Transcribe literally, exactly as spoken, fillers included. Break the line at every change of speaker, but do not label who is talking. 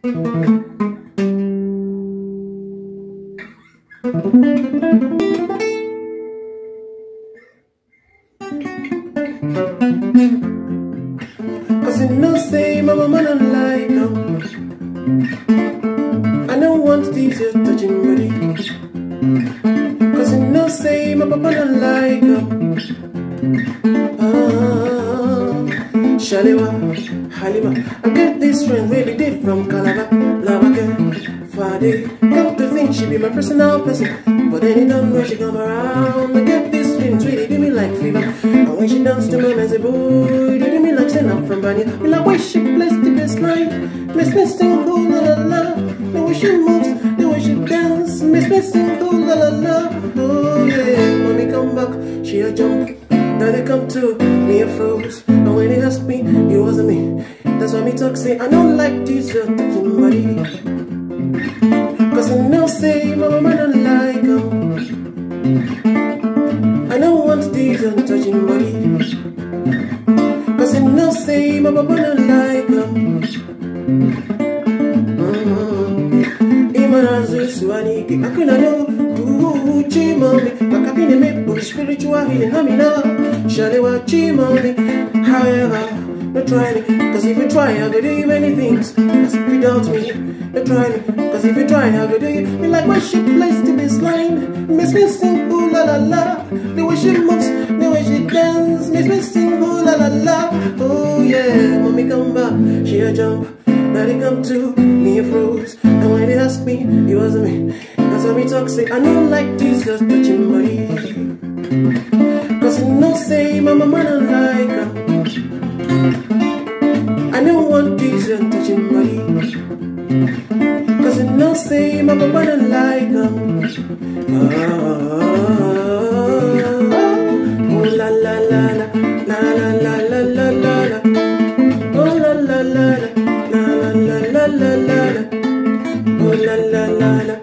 Cause you know say my mama don't like them. I don't want these your touching body. Cause you know say my papa don't like them. Ah, Shaliwa, Halima, I get this friend really deep from Calabar. Love again, Friday. Got to think she be my personal person, but anytime when she come around, I get these feelings really do me like fever. And when she dance to me, I say, boy, they do me like saying I'm from Banya. Me like way she plays the bass line, makes me sing, oh la la la. The way she moves, the way she dance, makes me sing, oh la la la. Oh yeah, when we come back, she a jump. Now they come to me a froze. And when they ask me, it wasn't me. That's why me talk say, I don't like this your touching body. Cause I know say my mama don't like them. I don't want these your touching body. Cause I know say my papa don't like them. Imanazu suaniki akuna no uchi mommy. Makapine me push spiritual healing hamina. Shalewa chi mommy. However, don't try me, cause if you try, I go do you many things. Cause if you doubt me, don't try me, cause if you try, I go do you. Me like when she plays the bass line, makes me sing ooh la la la. The way she moves, the way she dance, makes me sing ooh la la la. Oh yeah, mommy come back, she a jump. Now they come to me a froze. And when they ask me, it wasn't me. That's why me talk say, I don't like this just touching body. Cause you know say my mama don't like her. I don't want this and touching body. Cause you know say my papa don't like them. Ah, oh la la la la, la la la la la la la. Oh la la la la, la la la la la la. Oh la la la la.